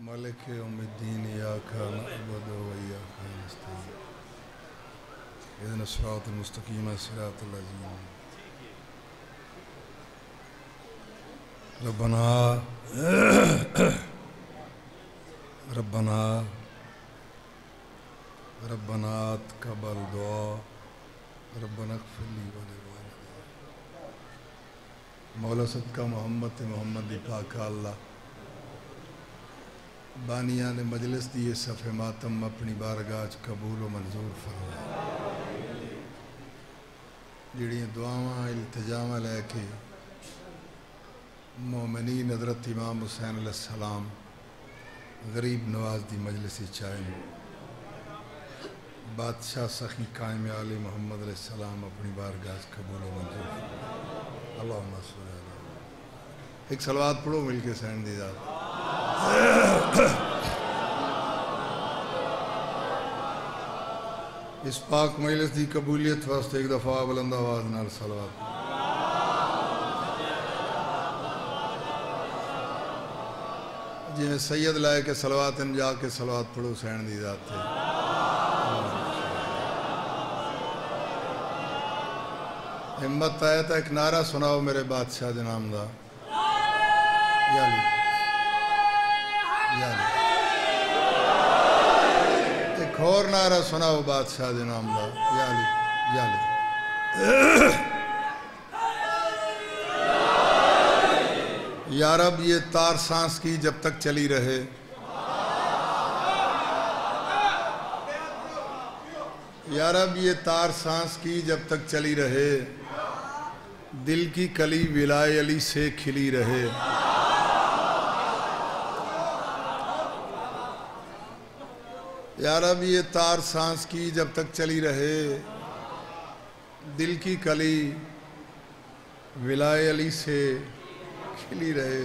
مالک یوم الدین ایاک نعبد و ایاک نستعین اهدنا الصراط المستقیم صراط الذین ربنا تقبل دعا ربنا اغفر لی ولوالدی مولا صدقہ محمد پاک اللہ بانیان مجلس دیے صفحہ ماتم اپنی بارگاہ قبول و منظور فرما جڑیاں دعاواں التجاواں لے کے مومنین حضرت امام حسین علیہ السلام غریب نواز دی مجلس چاہیں بادشاہ سخی قائم علی محمد علیہ السلام اپنی بارگاہ قبول و منظور اللہم صلی اللہ علیہ ایک صلوات پڑھو مل کے سین دی ذات اس پاک مجلس دی قبولیت واسطے ایک دفعہ بلند آواز نال صلوات جی میں سید لائے کے صلوات ان جا کے صلوات پڑھو سین دی ذات تھے ہمت آیا تھا ایک نعرہ سناؤ میرے بادشاہ جنام دا یا علی یا علی ایک اور نعرہ سناؤ بادشاہ جنام دا یا علی یا علی یا رب یہ تار سانس کی جب تک چلی رہے یا رب یہ تار سانس کی جب تک چلی رہے دل کی کلی ولائے علی سے کھلی رہے یا رب یہ تار سانس کی جب تک چلی رہے دل کی کلی ولائے علی سے کھلی رہے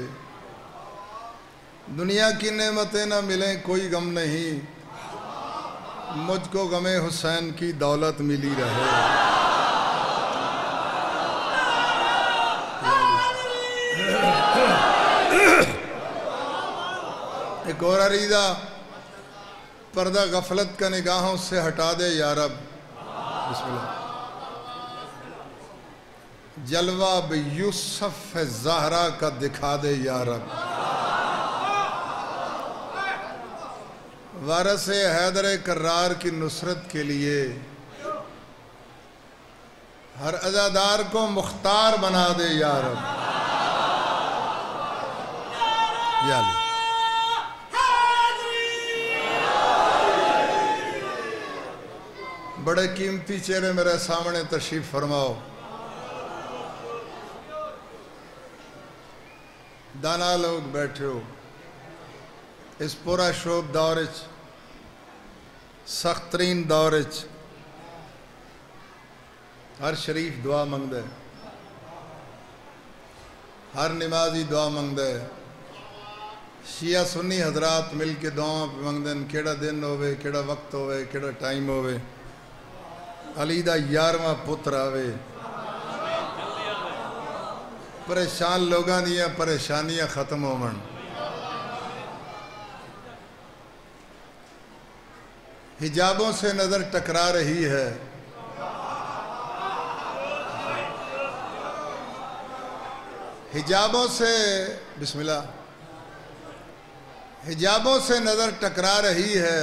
دنیا کی نعمتیں نہ ملیں کوئی غم نہیں مجھ کو غم حسین کی دولت ملی رہے ایک اور عریضہ پردہ غفلت کا نگاہوں سے ہٹا دے یا رب بسم اللہ جلوہ یوسف زہرا کا دکھا دے یا رب وارث حیدر کرار کی نصرت کے لیے ہر عزادار کو مختار بنا دے یا رب یا علی بڑے قیمتی چہرے میرے سامنے تشریف فرماؤ دانا لوگ بیٹھے ہو اس پورا شوب دورچ سخت ترین دورچ ہر شریف دعا منگ دے ہر نمازی دعا منگ دے شیعہ سنی حضرات مل کے دعاں پہ منگ دیں کیڑا دن ہوئے کیڑا وقت ہوئے کیڑا ٹائم ہوئے علی دا 11واں پتر آوے پریشان لوگاں دیا پریشانیاں ختم ہومن حجابوں سے نظر ٹکرا رہی ہے حجابوں سے بسم اللہ حجابوں سے نظر ٹکرا رہی ہے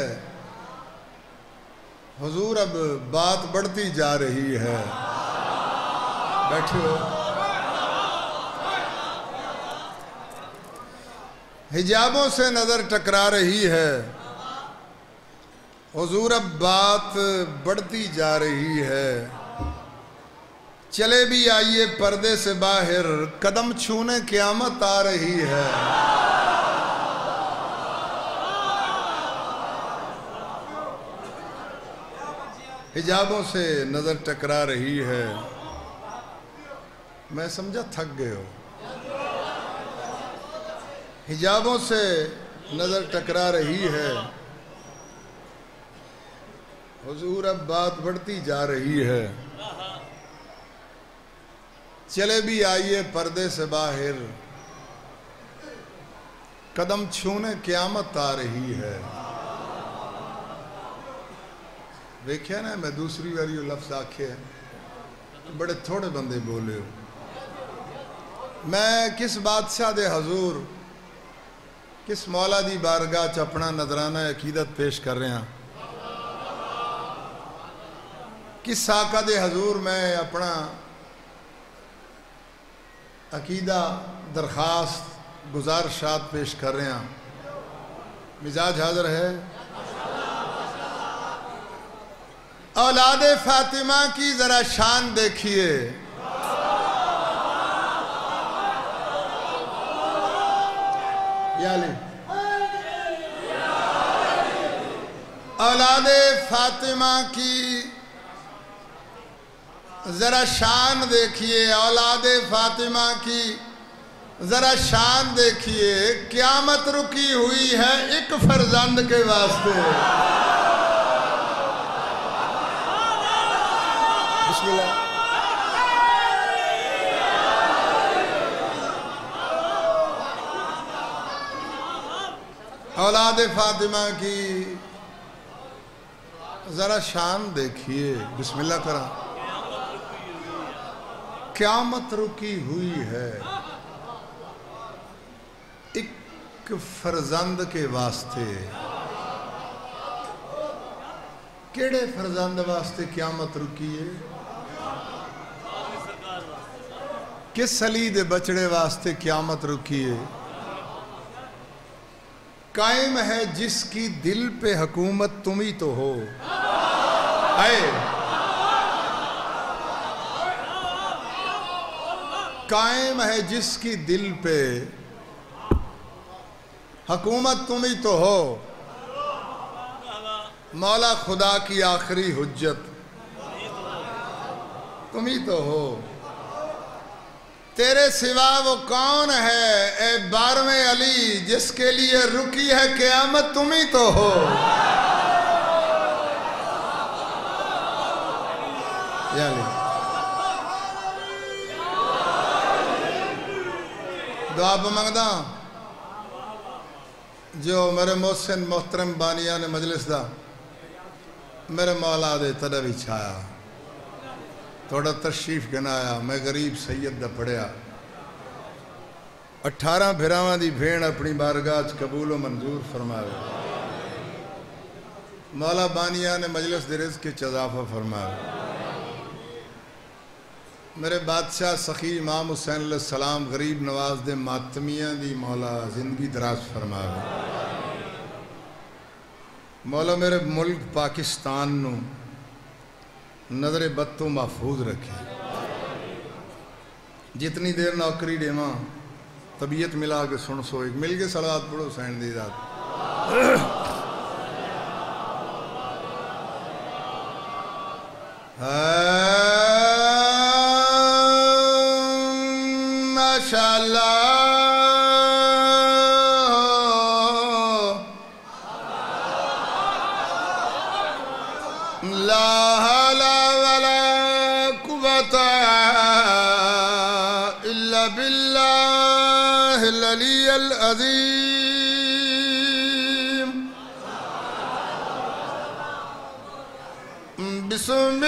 حضور اب بات بڑھتی جا رہی ہے بیٹھے ہو حجابوں سے نظر ٹکرا رہی ہے حضور اب بات بڑھتی جا رہی ہے چلے بھی آئیے پردے سے باہر قدم چھونے قیامت آ رہی ہے حجابوں سے نظر ٹکرا رہی ہے میں سمجھا تھک گئے ہو حجابوں سے نظر ٹکرا رہی ہے حضور اب بات بڑھتی جا رہی ہے چلے بھی آئیے پردے سے باہر قدم چھونے قیامت آ رہی ہے. ویکھیا نا میں دوسری باری وہ لفظ آکھے بڑے تھوڑے بندے بولے ہو. میں کس بادشاہ دے حضور کس مولا دی بارگاہ چ اپنا نذرانہ عقیدت پیش کر رہے ہیں. کس آقا دے حضور میں اپنا عقیدہ درخواست گزارشات پیش کر رہے ہیں. مزاج حاضر ہے. اولاد فاطمہ کی ذرا شان دیکھیے. یا علی. اولاد فاطمہ کی ذرا شان دیکھیے. اولاد فاطمہ کی ذرا شان دیکھیے. قیامت رکی ہوئی ہے ایک فرزند کے واسطے. بسم اللہ. اولاد فاطمہ کی ذرا شان دیکھیے. بسم اللہ کرا. قیامت رکی ہوئی ہے ایک فرزند کے واسطے. کیڑے فرزند واسطے قیامت رکی ہے؟ کس علی دے بچڑے واسطے قیامت رکی ہے؟ قائم ہے جس کی دل پہ حکومت تم ہی تو ہو. قائم ہے جس کی دل پہ حکومت تم ہی تو ہو. مولا خدا کی آخری حجت تم ہی تو ہو. تیرے سوا وہ کون ہے اے بارہویں علی جس کے لیے رکی ہے قیامت تم ہی تو ہو. یا علی. دعا بمانگدا جو میرے محسن محترم بانیان مجلس دا میرے مولا دے تدوی چھایا تھوڑا تشریف گنایا. میں غریب سید دا پڑھیا 18 بھراواں دی بھین اپنی بارگاہ قبول و منظور فرماوے. مولا بانیان مجلس دے رزق کے اضافہ فرماوے. میرے بادشاہ سخی امام حسین علیہ السلام غریب نواز دے ماتمیاں دی مولا زندگی دراز فرماوے. مولا میرے ملک پاکستان نو نظر بد تو محفوظ رکھے. جتنی دیر نوکری دیواں طبیعت ملا کے سن سو. ایک مل کے صلوات پڑھو حسین دی ذات. ماشاءاللہ لا حول ولا قوة إلا بالله العلي العظيم. بسم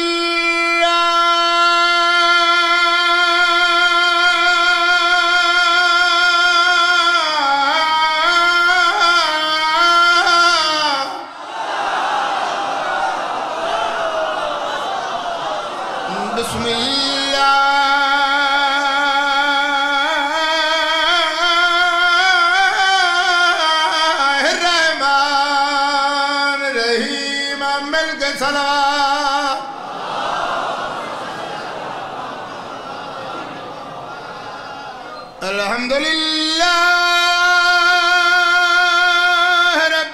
بسم اللہ الرحمن الرحیم. مل کے صلوات. الحمدللہ رب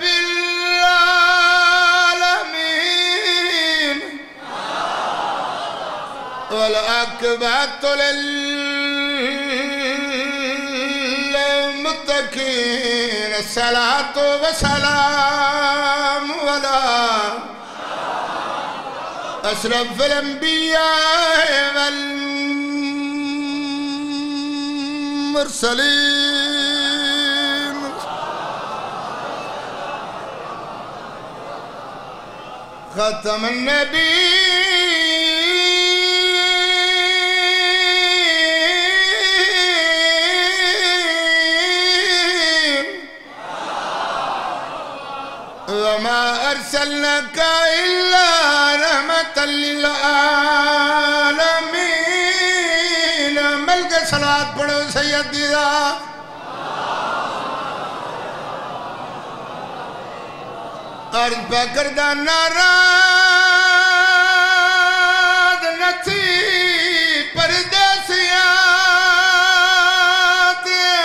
العالمین والعاقبۃ للمتقین. الصلاۃ والسلام علی اشرف الانبیاء والمرسلین ختم النبی وما ارسلناك الا رحمة للعالمین. مل کے صلوات پڑھو سیدی دا. عرض پہ کردہ ناراض نہ تھی پردیسیات.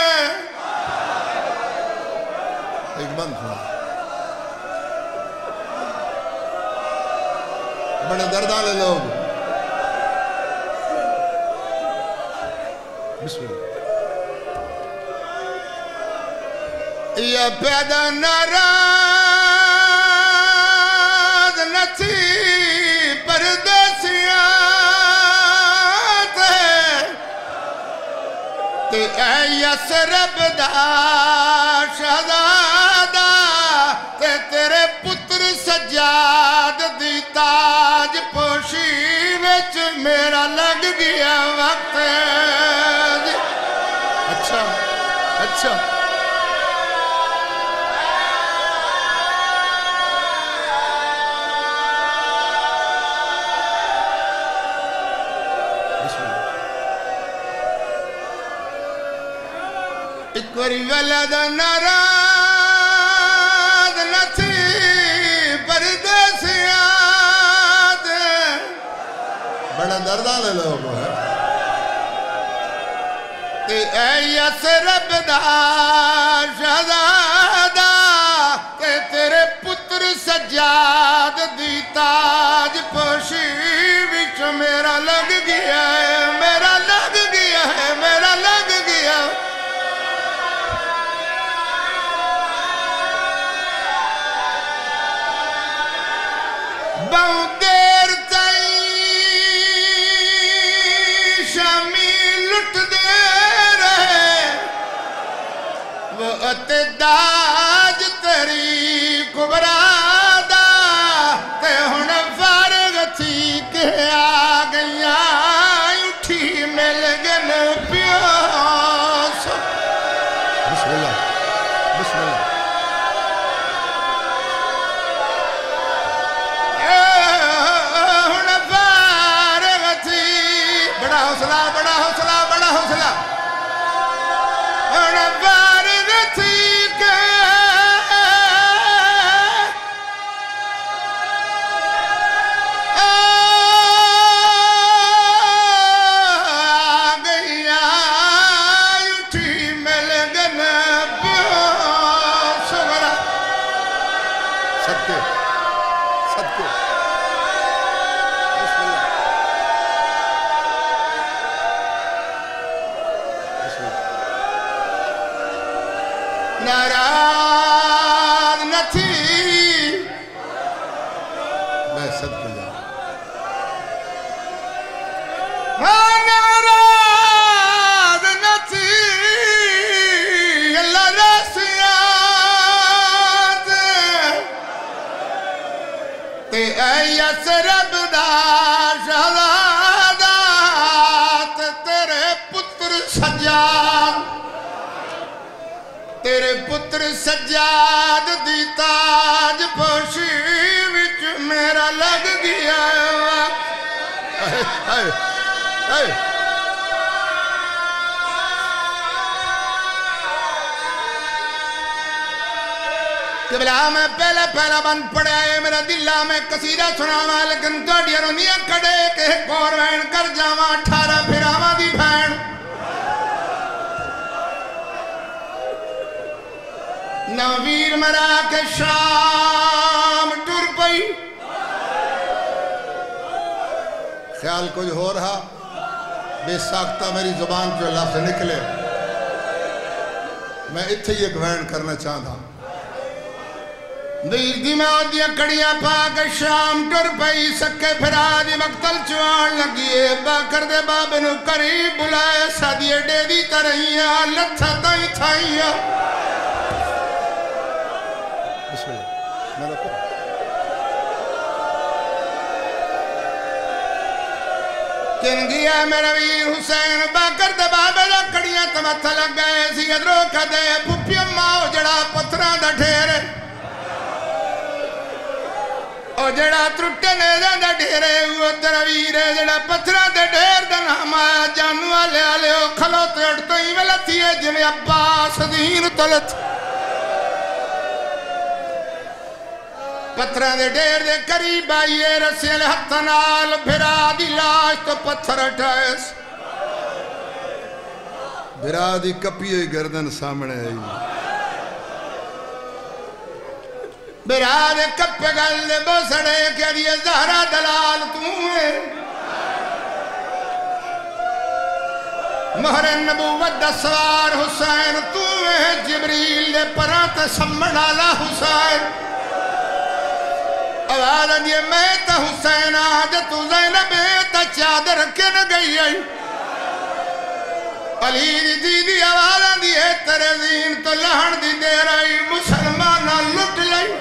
ایک بند تھا بڑے دردالے لوگ. بسم اللہ. یا پیدا ناراض نہ تھی پردیسیات. تے اے یسرب دا شہزادہ تے تیرے پتر سجاد دی تاج پوشی وچ میرا لگ گیا وقت. اچھا اچھا ایک وری ولد ناراض نہ تھی پردیسیات. بڑا دردالے لوگ ہے. تے اے یسرب دا شہزادہ تے تیرے پتر سجاد دی تاج پوشی وچ میرا لگ گیا ہے. میرا لگ گیا ہے. میرا لگ گیا. بہت دیر تئی شامی لٹ دے رہے وہ اتداج تیری کبرادہ تے ہن فارغ تھی کہ آ گئیاں اٹھی مل گن پیاس. بسم اللہ بسم اللہ. بڑا حوصلہ بڑا حوصلہ بڑا حوصلہ. ہن فارغ تھی کہ آ گئیاں اٹھی مل گن پیاس. صدقے صدقے. ناراض نہ تھی میں صدقے جاؤں. ناراض نہ تھی اللہ رسیات. تے اے یسرب دا شہزادہ تے تیرے پتر سجاد تیرے پتر سجاد دی تاج پوشی وچ میرا لگ گیا. قبلہ میں پہلا بند پڑھا ہے. میرا دلہ میں قصیدہ سناواں لیکن تہاڈیاں رونیاں کھڑے کہ ایک اور وین کر جاواں 18 پھراواں دی بھین. نویر مرا کے شام ٹر پئی. خیال کچھ ہو رہا بے ساختہ میری زبان جو لفظ نکلے. میں اتھے یہ گوین کرنا چاہتا. دیر دی میں آدھیاں کڑیاں پا کے شام ٹر پئی. سکے پھرا دی مقتل چوان لگیے. باکر دے باب نو قریب بلائے. سادیے ڈے دی ترہیاں لتھا تائیں تھائیاں. بسم اللہ. کن گیا میرا ویر حسین باکر دے بابے دا کڑیاں تمتھ لگ گئے سی ادرو کدے پھپی ماں جڑا پتھراں دا ڈھیر او جڑا ترٹے نے دا ڈھیر او تیرا ویر جڑا پتھراں دے ڈھیر دا نام آیا جانو والے والے او کھلوتے اٹھتو ہی ولتی ہے جویں عباس دین تلت پتھراں دے ڈھیر دے قریب آئیے رسیل ہتھ نال بھرا دی لاش تو پتھر اٹھائیس بھرا دی کپیے گردن سامنے آئی بھرا دے کپے گل دے بسڑے کہ دیئے زہرہ دلال تمہیں مہر نبوت دا سوار حسین تمہیں جبریل دے پرات سمڑالا حسین آواز دیئے میں تا حسین آج تو زینب تا چادر کن گئی آئی علی دی آواز دیئے ترے زین تو لہن دی دیر آئی مسلمانہ لٹ لئی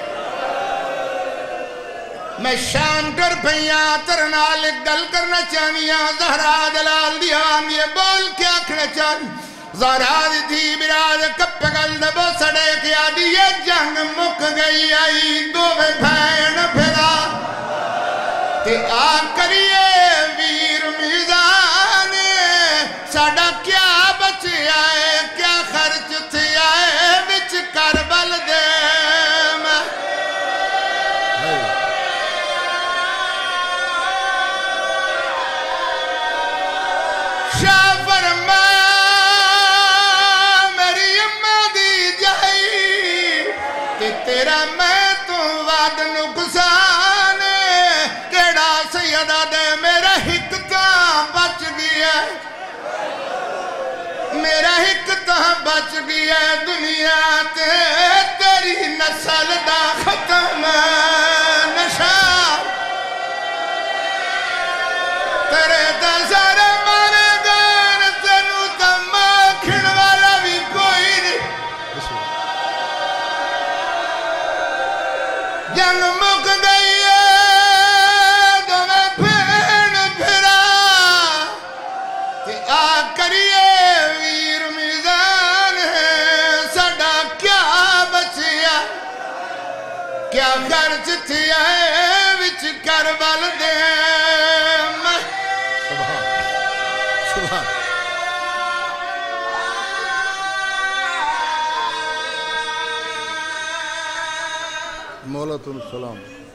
میں شام کر پہیاں ترنال گل کرنا چاہیاں زہرہ دلال دی آوان دیئے بول کیا کھڑا چاہیے زہرہ دی براد کپ گل دبو سڑے کیا دیئے جنگ مک گئی آئی دو بھین پھرا تے آ کریے ویر میزان ساڑا کیا بچ آئے کیا خرچ تھی آئے وچ کربل دے شاہ فرمایا میری اماں دی جائی کہ تیرا میں تو وعد نقصان کیڑا سیدہ دے میرا حکتاں بچ گیا میرا حکتاں بچ گیا دنیا تے تیری نسل دا ختم نشا تیرے دا سارے جنگ مک گئی ہے دو میں پھین پھرا کہ آ کریے ویر میزان ہے ساڑا کیا بچیا کیا خرچ تھی ہے وچ کربل دے سبحان مولاتن السلام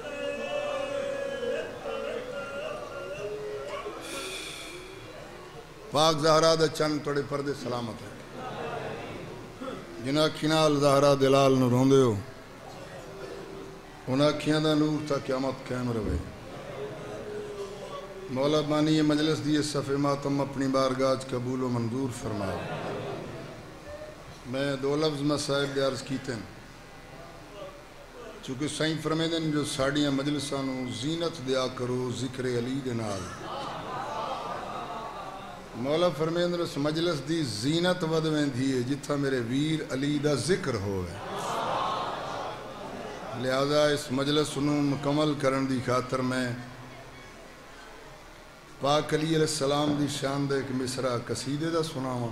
پاک زہرہ دا چند توڑے پردے سلامت ہے جنہ کھنال زہرہ دلال نو روندے ہو انہاں کھیاں دا نور تا قیامت قائم روے مولا بانی مجلس دیئے صفحہ ماتم اپنی بارگاہ قبول و منظور فرماؤ میں دو لفظ مسائب دے عرض کیتے ہیں چونکہ سائیں فرمیدن جو ساڑیاں مجلسانو زینت دیا کرو ذکر علی دے نال مولا فرمیدن اس مجلس دی زینت ودویں دیئے جتھا میرے ویر علی دا ذکر ہوئے لہذا اس مجلس انہوں مکمل کرن دی خاطر میں پاک علی علیہ السلام دی شان دے ایک مصرع قصیدے دا سناواں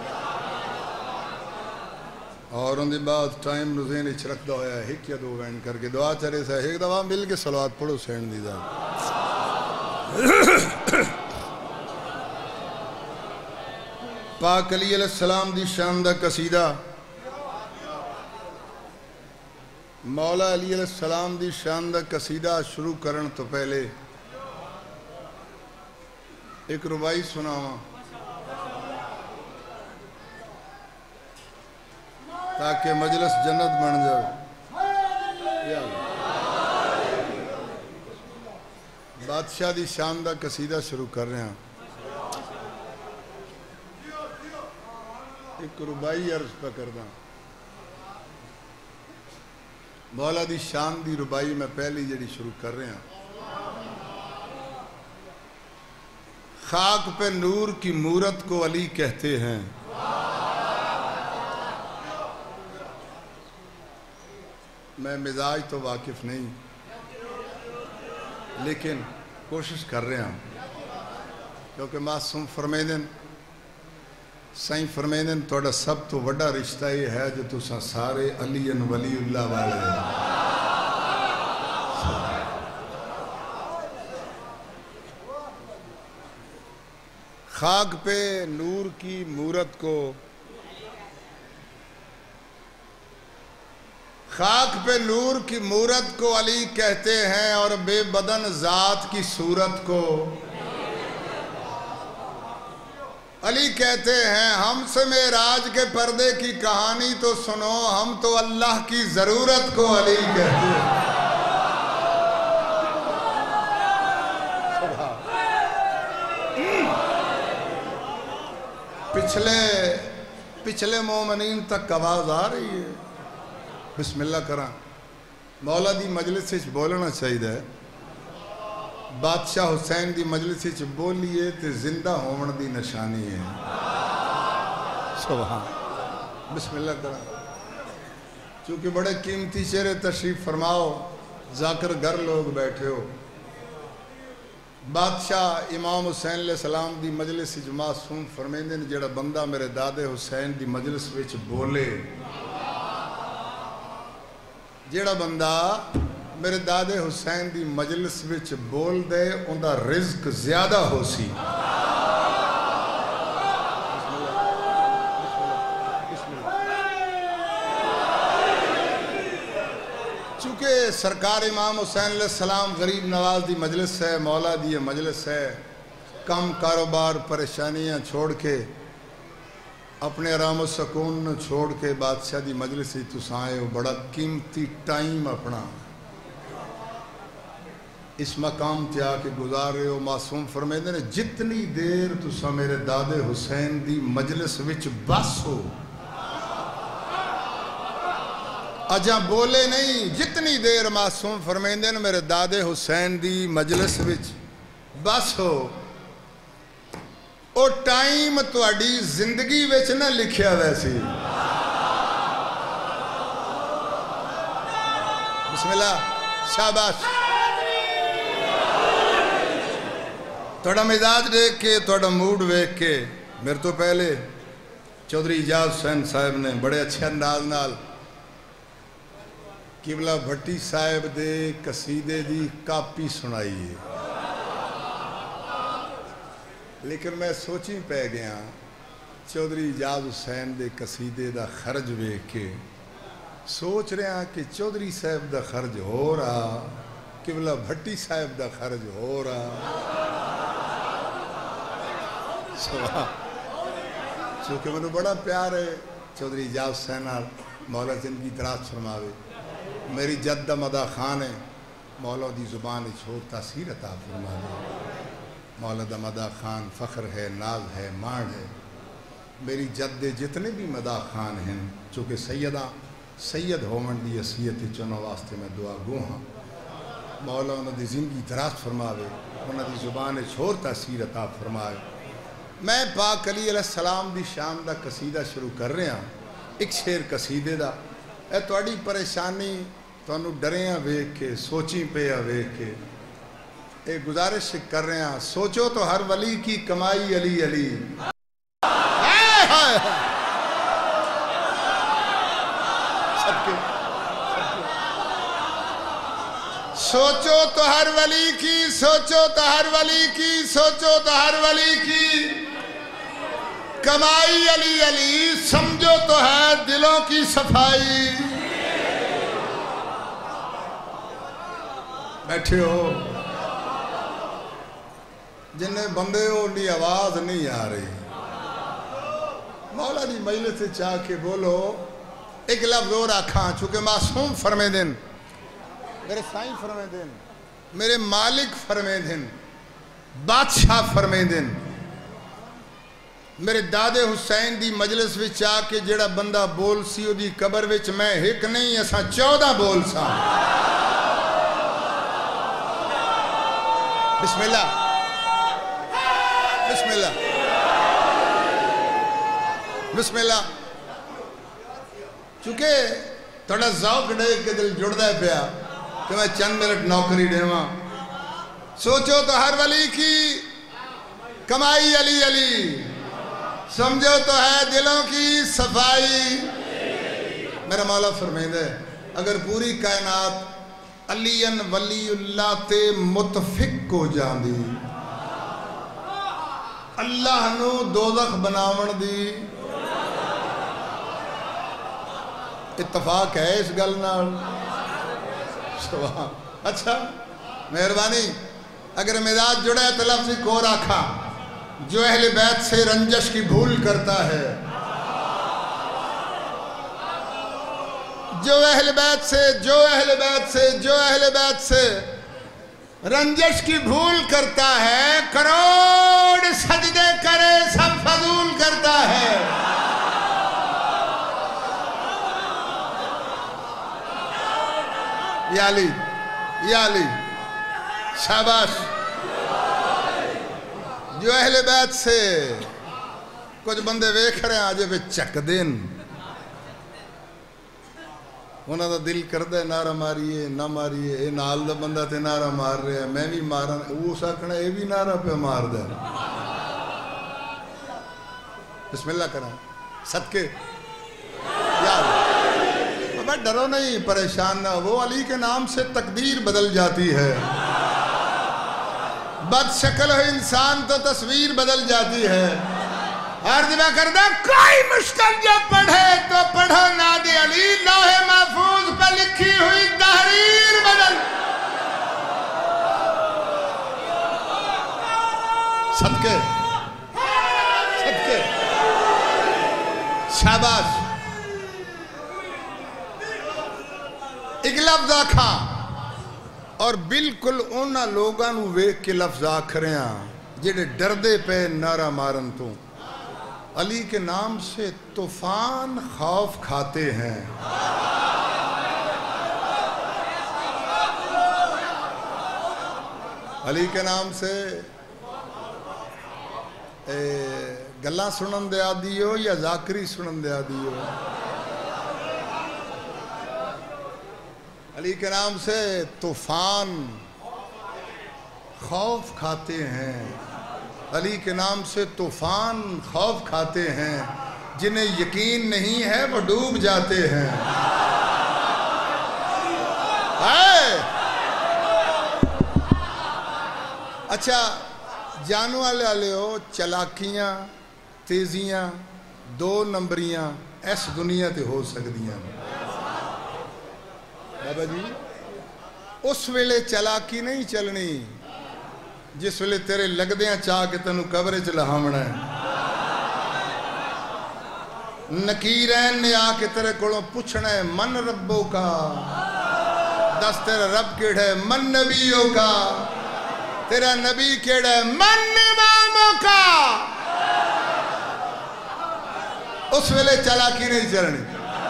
اور ان دے بعد ٹائم نزین اچھ رکھ دا ہویا ہے ایک یا دو وین کر کے دعا چرے سا ایک دعا مل کے صلوات پڑھو سین دی دا پاک علی علیہ السلام دی شان دا قصیدہ مولا علی علیہ السلام دی شان دا قصیدہ شروع کرن تو پہلے ایک ربائی سناواں تاکہ مجلس جنت بن جائے بادشاہ دی شان دا قصیدہ شروع کر رہے ہیں ایک ربائی عرض پہ کر دا مولا دی شان دی ربائی میں پہلی جڑی شروع کر رہے ہیں خاک پہ نور کی مورت کو علی کہتے ہیں میں مزاج تو واقف نہیں لیکن کوشش کر رہے ہیں کیونکہ معصوم فرمیندن سائیں فرمیندن توڑا سب تو وڈا رشتہ یہ ہے جو تساں سارے علی ولی اللہ والے ہیں۔ خاک پہ نور کی مورت کو خاک پہ نور کی مورت کو علی کہتے ہیں اور بے بدن ذات کی صورت کو علی کہتے ہیں۔ ہم سے معراج کے پردے کی کہانی تو سنو، ہم تو اللہ کی ضرورت کو علی کہتے ہیں۔ پچھلے مومنین تک آواز آ رہی ہے؟ بسم اللہ کرا مولا دی مجلس سے بولنا چاہیے۔ بادشاہ حسین دی مجلس سے بولیے تے زندہ ہومن دی نشانی ہے۔ سبحان بسم اللہ کرا چونکہ بڑے قیمتی چہرے تشریف فرماؤ، ذاکر گر لوگ بیٹھے ہو۔ بادشاہ امام حسین علیہ السلام دی مجلس وچ معصوم فرمیندے نے جڑا بندہ میرے دادے حسین دی مجلس وچ بولے، جڑا بندہ میرے دادے حسین دی مجلس وچ بول دے ان دا رزق زیادہ ہو سی۔ چونکہ سرکار امام حسین علیہ السلام غریب نواز دی مجلس ہے، مولا دی مجلس ہے، کم کاروبار پریشانیاں چھوڑ کے اپنے آرام و سکون چھوڑ کے بادشاہ دی مجلس ہی تساں آئے ہو، بڑا قیمتی ٹائم اپنا اس مقام تے آ کے گزار رہے ہو۔ معصوم فرمیندے نے جتنی دیر تساں میرے دادے حسین دی مجلس وچ بس ہو، اجاں بولے نہیں، جتنی دیر معصوم فرمیندے نے میرے دادے حسین دی مجلس وچ بس ہو، او ٹائم تواڈی زندگی وچ نہ لکھیا ویسی۔ بسم اللہ شاباش۔ تھوڑا مزاج دیکھ کے، تھوڑا موڈ ویکھ کے، میرے تو پہلے چودھری اعجاز حسین صاحب نے بڑے اچھے انداز نال قبلہ بھٹی صاحب دے قصیدے دی کاپی سنائی ہے، لیکن میں سوچیں پہ گیا چودھری اعجاز حسین دے قصیدے دا خرج ویکھ کے سوچ رہا کہ چودھری صاحب دا خرج ہو رہا، قبلہ بھٹی صاحب دا خرج ہو رہا۔ چونکہ میں نے بڑا پیار ہے چودھری اعجاز حسین مولا زندگی دراز فرماوے، میری جد دا مدہ خان ہے، مولا دی زبان چھوڑ تاثیر عطا فرماوے۔ مولا دا مدہ خان فخر ہے، ناز ہے، مان ہے۔ میری جد دے جتنے بھی مدہ خان ہیں چونکہ سید ہومن دی حیثیت چنو واسطے میں دعا گو ہاں، مولا انہوں دی زندگی دراز فرماوے، انہوں دی زبان چھوڑ تاثیر عطا فرماوے۔ میں پاک علی علیہ السلام دی شان دا قصیدہ شروع کر رہے ہیں، ایک شیر قصیدے دا۔ اے تواڈی پریشانی تانوں ڈریاں ویکھ کے، سوچیں پیا ویکھ کے اے گزارش کر رہے ہیں، سوچو تو ہر ولی کی کمائی علی علی۔ سوچو تو ہر ولی کی، سوچو تو ہر ولی کی، سوچو تو ہر ولی کی کمائی علی علی، سمجھو تو ہے دلوں کی صفائی۔ بیٹھے ہو جنہیں بندے ہو انہی آواز نہیں آ رہی، مولا دی مجلس سے چاہ کے بولو ایک لفظ اور آکھاں، چونکہ معصوم فرمیندن، میرے سائیں فرمیندن، میرے مالک فرمیندن، بادشاہ فرمیندن، میرے دادے حسین دی مجلس وچ آ کے جڑا بندہ بول سی او دی قبر وچ میں ایک نہیں ایسا 14 بول سا۔ بسم اللہ بسم اللہ بسم اللہ۔ چونکہ تھوڑا ذوق دیکھ کے دل جڑدا ہے پیا کہ میں چند منٹ نوکری دیواں۔ سوچو تو ہر ولی کی کمائی علی علی، سمجھو تو ہے دلوں کی صفائی۔ میرا مولا فرمیندہ ہے اگر پوری کائنات علی ولی اللہ تے متفق کو جاندی، اللہ نو دوزخ بناون دی اتفاق ہے اس گل نال؟ اچھا مہربانی، اگر مزاج جڑا ہے تو لفظ کو رکھا، جو اہل بیت سے رنجش کی بھول کرتا ہے، جو اہل بیت سے رنجش کی بھول کرتا ہے، کروڑ سجدے کرے سب فضول کرتا ہے۔ یا علی شاباش۔ جو اہل بیت سے کچھ بندے ویکھ رہے ہیں آجے پہ چک دین، انہاں دا دل کردہ ہے نعرہ ماریے نہ ماریے، اے نال دا بندہ تے نعرہ مار رہے ہیں، میں بھی مارا، وہ ساکھنا اے بھی نعرہ پہ مار دے۔ بسم اللہ کریں صدقے یا علی۔ اب ڈرو نہیں، پریشان نہ، وہ علی کے نام سے تقدیر بدل جاتی ہے، بد شکل ہو انسان تو تصویر بدل جاتی ہے۔ عرض میں کردہ کوئی مشکل جو پڑھے تو پڑھو ناد علی، لوح محفوظ پہ لکھی ہوئی تحریر بدل۔ صدقے شاباش۔ ایک لفظ آکھا اور بالکل انہاں لوگاں نو ویکھ کے لفظ آکھ رہے ہیں جڑے ڈردے پہ نعرہ مارن تو، علی کے نام سے طوفان خوف کھاتے ہیں۔ علی کے نام سے گلہ سنن دے آدھی ہو یا ذاکری سنن دے آدھی ہو، علی کے نام سے طوفان خوف کھاتے ہیں، علی کے نام سے طوفان خوف کھاتے ہیں، جنہیں یقین نہیں ہے وہ ڈوب جاتے ہیں۔ اچھا جانو والے ہو، چلاکیاں تیزیاں دو نمبریاں اس دنیا تے ہو سکدیاں بابا جی، اس ویلے چلاکی نہیں چلنی جس ویلے تیرے لگدیاں چاہ کے تنو قبر چ لہامنا ہے۔ نکیرین نے آ کے تیرے کولوں پوچھنا ہے من ربوں کا، دس تیرا رب کیڑا ہے، من نبیوں کا، تیرا نبی کیڑا ہے، من اماموں کا۔ اس ویلے چلاکی نہیں چلنی،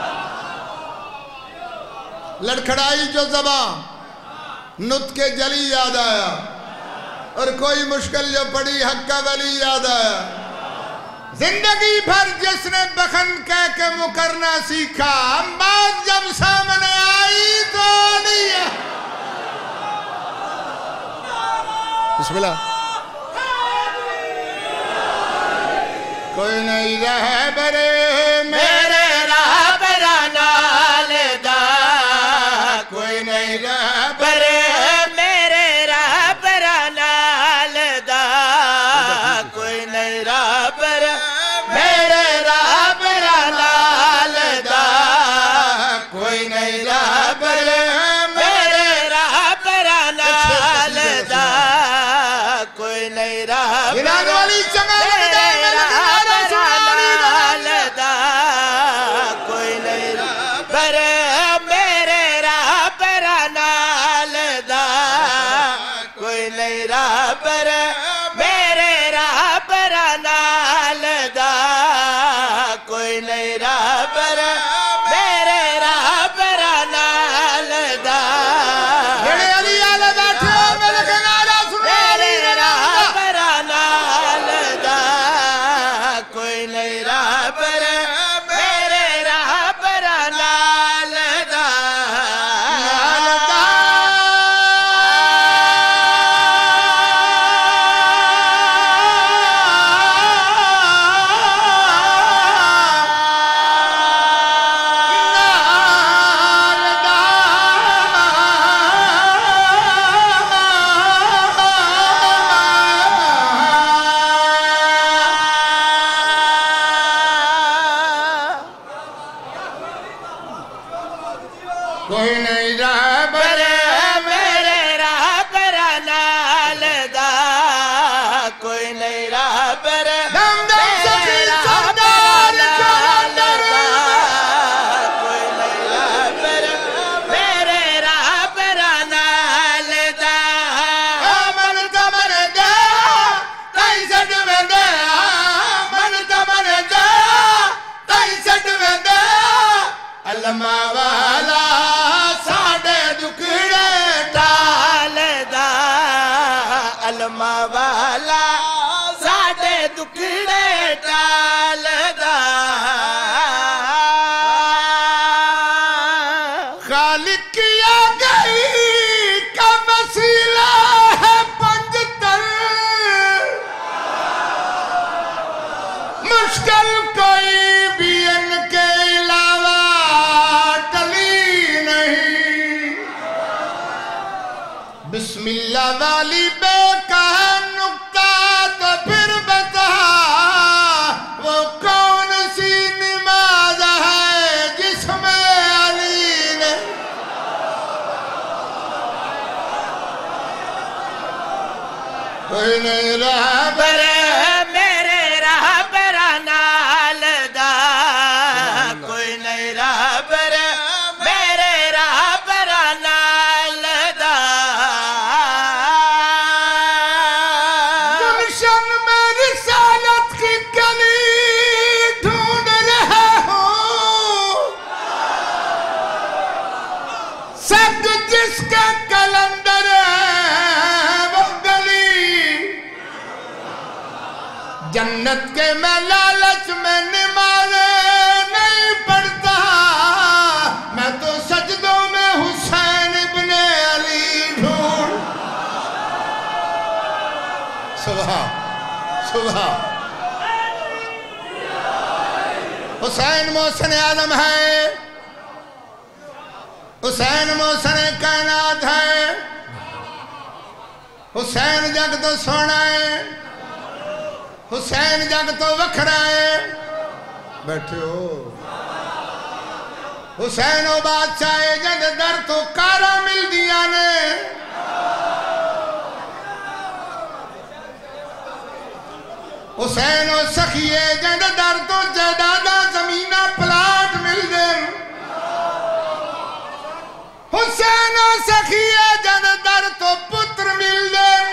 لڑکھڑائی جو زبان، نطق جلی یاد آیا، اور کوئی مشکل جو پڑی حق کا ولی یاد آیا۔ زندگی بھر جس نے بخن کہہ کے مکرنا سیکھا، بات جب سامنے آئی تو نہیں ہے۔ بسم اللہ۔ کوئی نہیں رہ برے میرے راہ برا نال دا، کوئی نہیں رہ برے میرے راہ برا نال دا، کوئی نہیں راہ برا میرے راہ برا نال دا، کوئی نہیں راہ برے میرے راہ برا نال دا، کوئی نہیں راہ برا علما والا ساڈے دکھڑے ٹالدا علما والا ساڈے دکھڑے ٹالدا خالق کیا گئی کا وسیلہ ہے پنجتر مشکل کوئی بھی ان کے علاوہ ٹلی نہیں بسم اللہ والی بے کہا نکتہ تو پھر بتا وہ کون سی نماز ہے جس میں علی نے کوئی نہیں رہا برے میرے رہا برا نال دا کوئی نہیں رہا برے میرے رہا برا نال دا گلشن میں رسالت کی کلی ڈھونڈ رہا ہوں سب جس کا کلندر جنت کے میں لالچ میں نماز نہیں پڑھتا میں تو سجدوں میں حسین ابن علی ڈھونڈ سبحان سبحان حسین محسن اعظم ہے حسین محسن کائنات ہے حسین جگ تو سونا ہے حسین جگ تو وکھرا ہے بیٹھے ہو حسین و بادشاہ جگ در تو کارا مل دیا نے حسین و سخیے جگ در تو جائیداداں زمینہ پلاٹ مل دیں حسین و سخیے جگ در تو پتر مل دیں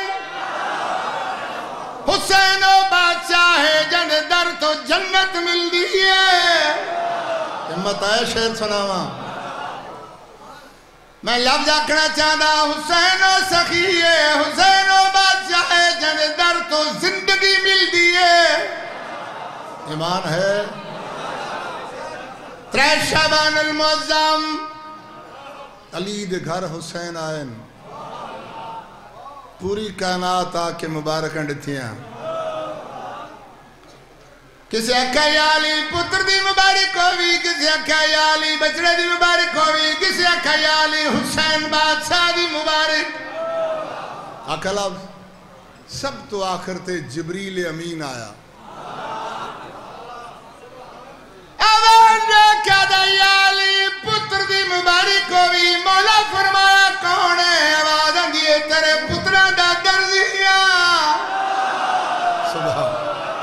حسین و بادشاہ جن در تو جنت مل دیئے ہمت آئے شہر سناواں میں لفظ آکھنا چاہتا حسین و سخیے حسین و بادشاہ جن در تو زندگی مل دیئے ایمان ہے ترے شعبان المعظم علی دے گھر حسین آئین پوری کائنات آکے مبارکاں ڈتیاں کسی اکھا یالی پتر دی مبارک ہوئی کسی اکھا یالی بچڑے دی مبارک ہوئی کسی اکھا یالی حسین بادشاہ دی مبارک آکھا لفظ سب تو آخر تے جبریل امین آیا آواز نے کہا دا یالی پتر دی مبارک ہوئی مولا فرمایا کون ہے آواز آنگیے تیرے پترہ دا درزیاں سبحان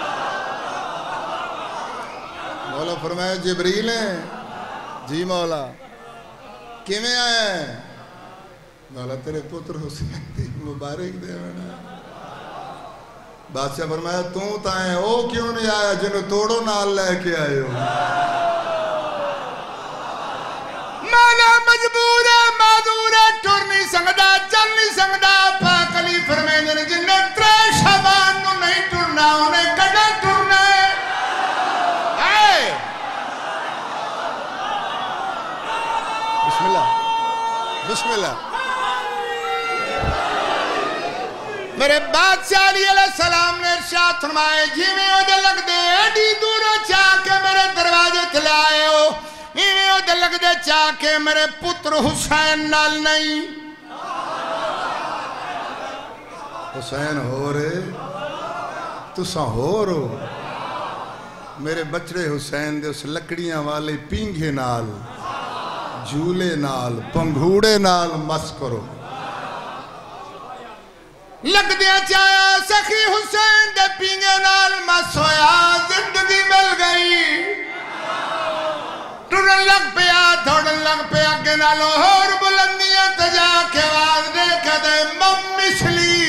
مولا فرمایا جبریل ہیں جی مولا کیویں آیا ہے مولا تیرے پتر حسین دی مبارک دے وینا بادشاہ فرمایا توں تائیں او کیوں نہیں آیا جنہوں توڑو نال لے کے آئے ہو مولا مجبور ہے معذور ہے ٹر نہیں سنگدا چل نہیں سنگدا پاک علی فرمیندے جنہیں ترے شعبان نو نہیں ٹرنا انہیں کڈا ٹرنا ہے بسم اللہ بسم اللہ میرے بادشاہ علیہ السلام نے ارشاد فرمائے جیویں او دے لگ دے ایڈی دوروں چاہ کے میرے دروازے تلائے ہو ایویں او دے لگ دے چاہ کے میرے پتر حسین نال نہیں حسین ہو رہے تساں ہو رو میرے بچڑے حسین دے اس لکڑیاں والے پینگھے نال جھولے نال پنگھوڑے نال مس کرو لگ دیا چایا سخی حسین دے پینگے نال مس ہویا زندگی مل گئی ٹرن لگ پیا دوڑن لگ پیا کہ نالو اور بلندیاں تجا کے آواز دیکھا دے مم مثلی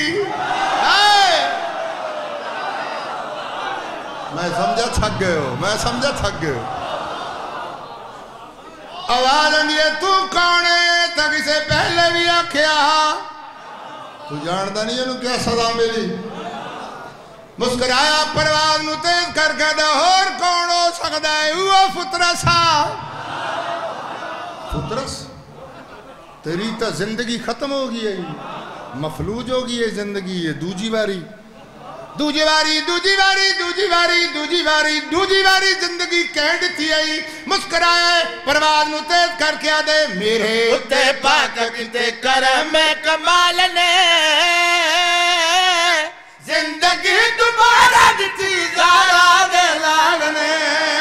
میں سمجھا تھک گئے ہو आवाज आंदी है तू कौन है तो किसे पहले भी आख्या तू जानता नहीं इन्हू क्या सदा मिली मुस्कुराया परवाज नू तेज कर कहदा होर कौन हो सकदा है वो फुतरस फुतरस तेरी तो जिंदगी खत्म हो गई है मफलूज हो गई है जिंदगी ये दूजी बारी दूजी बारी दूजी बारी दूजी बारी दूजी बारी दूजी बारी जिंदगी कह दी आई मुस्कुराए परवाज नू तेज करके आदे मेरे उत्ते पाक किते करम कमाल ने जिंदगी दोबारा दी ज़ारा दे लाल ने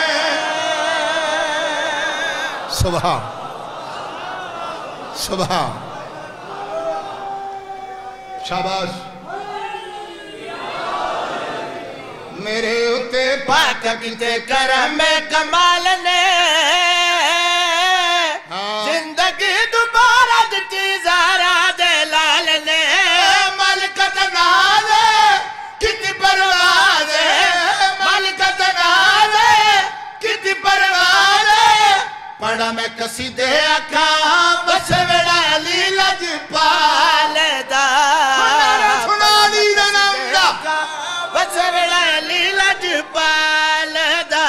सुभान सुभान शाबाश मेरे उत्ते पाक किते करम कमाल ने जिंदगी दोबारा दी ज़ारा दे लाल ने मलकत नाल किती परवाज़ मलकत नाल किती परवाज़ पढ़ा मैं कसीदे आका बस वेड़ा अली लजपाल दा सुना दी नाम दा बस वेड़ा अली लजपाल दा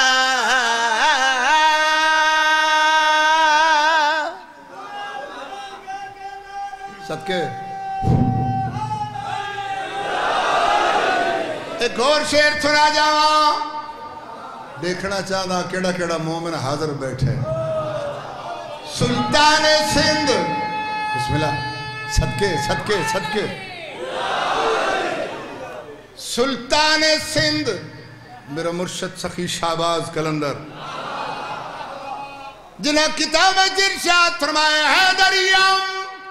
सदके एक और शेर सुना जावा देखना चाहता केड़ा केड़ा मोमिन हाजिर बैठे सुल्तान सिंध बिस्मिल्लाह सदके सदके सदके सुल्तान सिंध मेरा मुर्शद सखी शाहबाज कलंदर जिन्हें किताब इरशाद फरमाया है दरियाम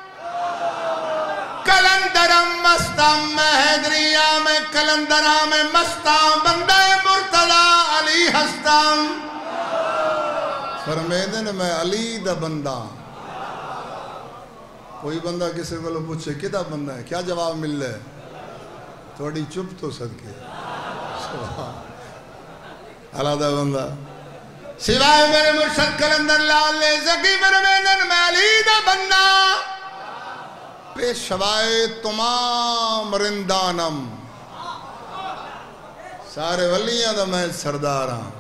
कलंदरम मस्तम हैदरिया में कलंदरा में मस्ताम बंदा मुर्तला अली हस्ताम फरमाते ने मैं अली दा बंदा कोई बंदा किसी को पूछे किदा बंदा है क्या जवाब मिल रहा है थोड़ी चुप तो सदके अलादा बंदा सिवाय मेरे मुर्शद कलंदर लाल ज़की फरमाते मैं अली दा बंदा पेशवाए तमाम रिंदानम सारे वलियां दा मैं सरदार हाँ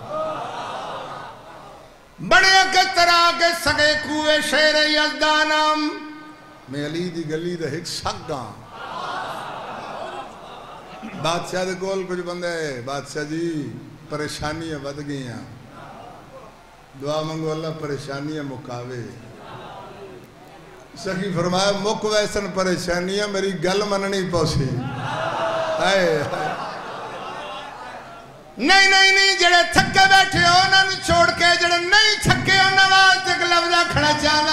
बड़े के तरह के सगे कुए शेर यज़दानम मैं अली दी गली दा एक सगा बादशाह दे कोल कुछ बंदे बादशाह जी परेशानियां बद गई दुआ मंगो अल्लाह परेशानियां मुकावे सखी फरमाया मुक वैसन परेशानियां मेरी गल मननी पौसी हाय नहीं नहीं नहीं जेड़े थके बैठे हो उन्होंने छोड़ के जेड़े नहीं थके उन्होंने वास्ते एक लफ्ज़ आखना चाहना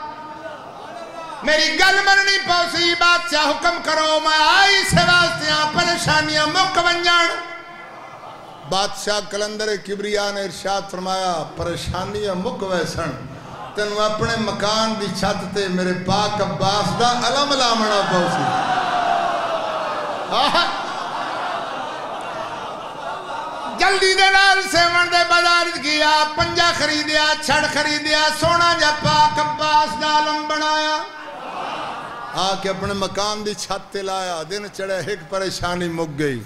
मेरी गल मननी पौसी बादशाह हुक्म करो मैं आई से वास्ते परेशानियां मुक वंजन बादशाह कलंदर किबरिया ने इरशाद फरमाया परेशानियां मुक वैसन तेन अपने मकान की छत ते मेरे पाक अब्बास दा अलम लावना पौसी जल्दी दे नाल सेवन दे बाजार गया पंजा खरीदिया छड़ खरीदिया सोना जा पाक अब्बास दा अलम बनाया आके अपने मकान की छत ते लाया दिन चढ़े एक परेशानी मुक गई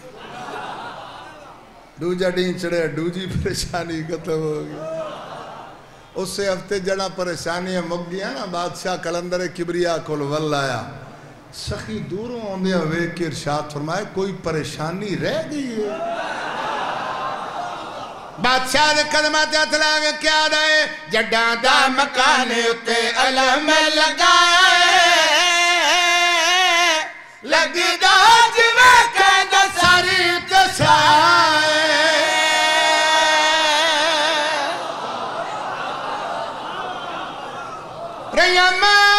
दूजा डी चढ़े दूजी परेशानी खत्म हो गई उसे हफ्ते जड़ा परेशानियां मुक गया ना बादशाह कलंदर किबरिया को वल आया सखी दूरों आंदे वेख के इरशाद फरमाया कोई परेशानी रह गई है बादशाह ने कदम हथ ला के क्या दे जड्डा दा मकान उत्ते अलम लगाया लगदा जिवें कहंदा सारी दसाए रैयमान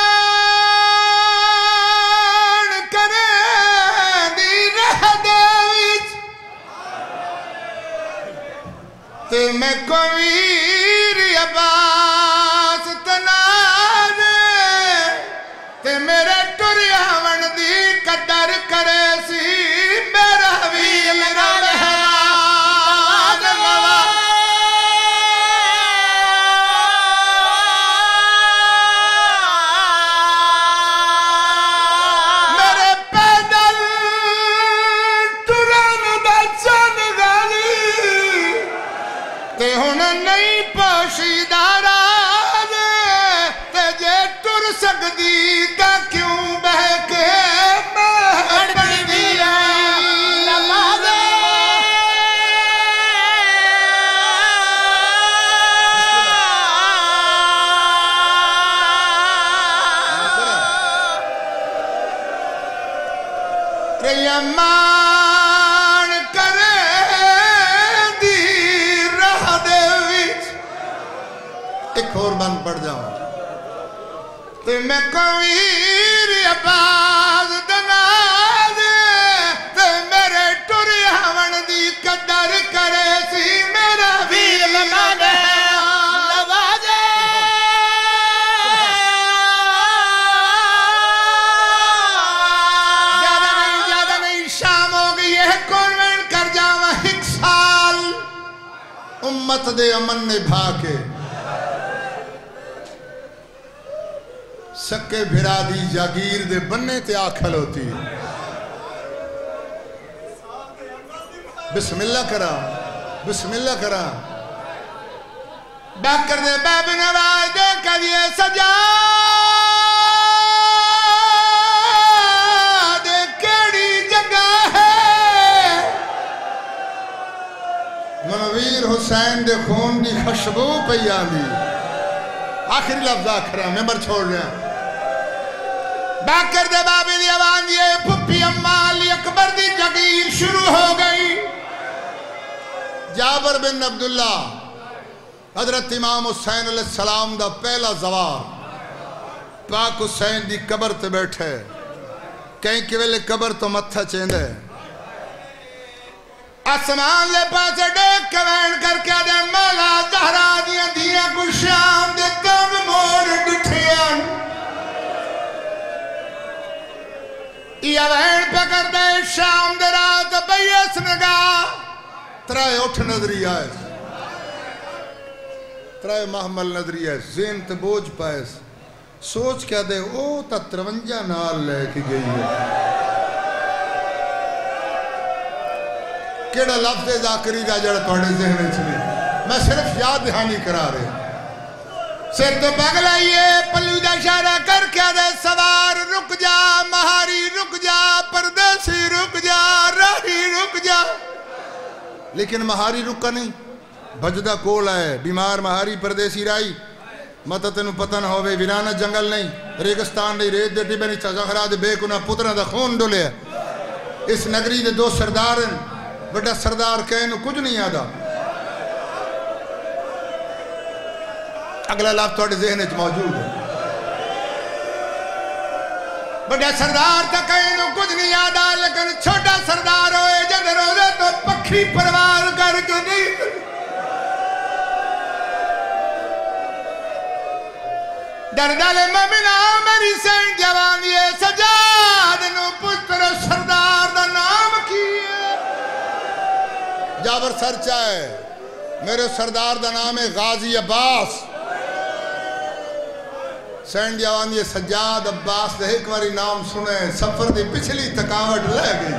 करे दी रह दे विच ते मैं कोवीर अब्बास तनाज ते मेरे टुरियावन दी कदर करे सी मेरा वीर خورشیدہ راز تے جے ٹر سکدی تا کیوں بہ کے پڑھدی نماز مان کرے دی راہ دے وچ ایک اور بند پڑھ جاؤں تے میں کویر عباس دناز تے میرے ٹری ہون دی قدر کرے سی میرا ویر لمانے امت دے امن نبھا کے سکے بھرا دی جاگیر دے بننے تے آکھل ہوتی بسم اللہ کرا بسم اللہ کرا باکر دے باب نواز دے کریے سجا دے کیڑی جگہ ہے منویر حسین دے خون دی خشبو پہ آدھی آخری لفظ آخرا ممبر چھوڑ رہے ہیں باکر دے بابی دی آوان دیئے پھپی اماں علی اکبر دی جگیر شروع ہو گئی جابر بن عبداللہ حضرت امام حسین علیہ السلام دا پہلا زوار پاک حسین دی قبر تے بیٹھے کہیں کہ ویلے قبر تو متھا چیندے آسمان لے پاسے ڈیک کوین کر کے دے مولا زہرا دیاں دیاں کو شام دے تم مور ڈٹھیاں یہ وین پہ کر دے شام دے رات بیس نگاہ ترائے اٹھ نظری آئے ترائے محمل نظری آئے زین تے بوجھ پائے سوچ کیا دے او تا 53 نال لے کی گئی ہے کیڑا لفظ ذاکری دا جڑا توڑے ذہنے چھلے میں صرف یاد دہانی کرا رہے سر تو پگلائیے پلو دا اشارہ کر کے دے سوار رک جا مہاری رک جا پردیسی رک جا راہی رک جا لیکن مہاری رکا نہیں بجدہ کول ہے بیمار مہاری پردیسی رائی مطا تینو پتہ نہ ہوئے ویرانہ جنگل نہیں ریگستان نہیں ریت دے ٹبے نہیں زخرا دے بے کنہ پترہ دا خون ڈولے اس نگری دے 2 سردار بڑا سردار کہنو کچھ نہیں آدھا اگلا لفظ توڑے ذہنے موجود ہے بڑا سردار تا کہنو کچھ نہیں آدھا لیکن چھوٹا سردار ہوئے جد روزے تو پکھی پروار کر کے نہیں دردال مومنہ میری سین جوان یہ سجاد نو پتر سردار دا نام کیے جابر سر چاہے میرے سردار دا نام ہے غازی عباس سینڈ جوان یہ سجاد عباس دے ایک باری نام سنے سفر دی پچھلی تکاوٹ لے گئی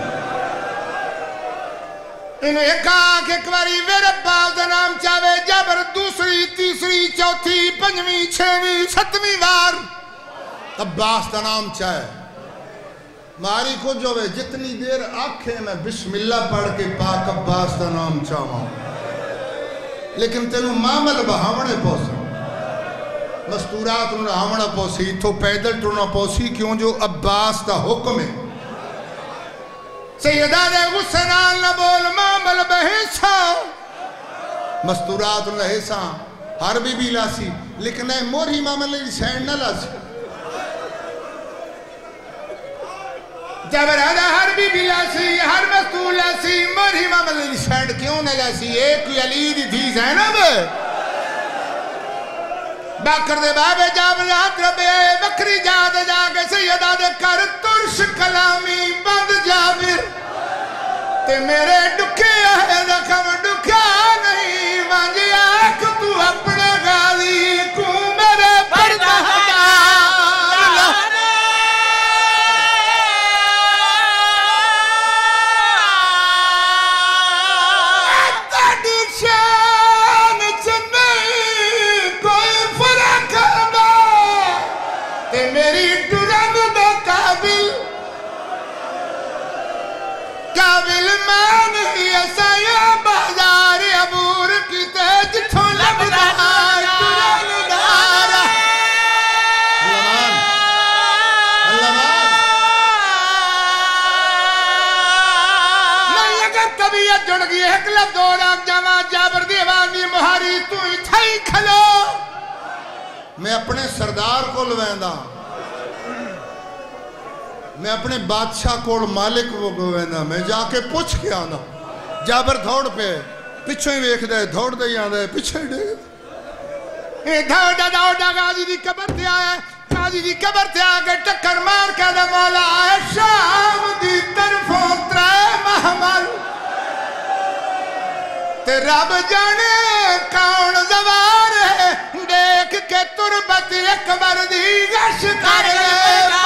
انہوں ایک آنکھ ایک باری میرے عباس دا نام چاہے جابر دوسری تیسری چوتھی پنجویں چھویں ستویں بار عباس دا نام چاہے ماری کو جو ہے جتنی دیر آنکھیں میں بسم اللہ پڑھ کے پاک عباس دا نام چاہوں لیکن تینوں معامل بہاونے پوسا مستورات انہوں ہاونا پوسی تو پیدل ٹرنا پوسی کیوں جو عباس دا حکم ہے سیدہ دے غسنان نبول معامل بحیسا مستورات انہوں حیسا ہر بھی لاسی لیکن اے موری معامل سینڈ نہ لاسی جابر آدھا ہر بھی لاسی ہر مستور لاسی موری معامل سینڈ کیوں نہ لاسی ایک علی دی تھی زینب باکر دے بابے جابر ہاتھ ربے بکری جا دے جا کے سیدہ دے کر ترش کلامی بند جابر تے میرے ڈکے آئے رقم ڈکا نہیں مانجی آنکھ تو اپنے غالی کو میرے پردہ میں نہیں ایسا یا بازار عبور کی تیج تھو لبدار ترالدار نہیں اگر طبیعت جڑ گئی ایک لفظ اور آگ جمع جابر دیوانی مہاری تو ہی تھائی کھلو میں اپنے سردار کو لویندہ میں اپنے بادشاہ کو مالک وہ گویندہ میں جا کے پوچھ کے آنا جابر دھوڑ پہ پچھو ہی ویکھ دے دھوڑ دے ہی آدھے پچھو ہی دے دھوڑا غازی دی قبر تے آئے غازی دی قبر تے آگے ٹکر مار کے دے مولا آئے شام دی طرفوں ترے محمل تے رب جانے کون زوار ہے دیکھ کے تربت اکبر دی گش کر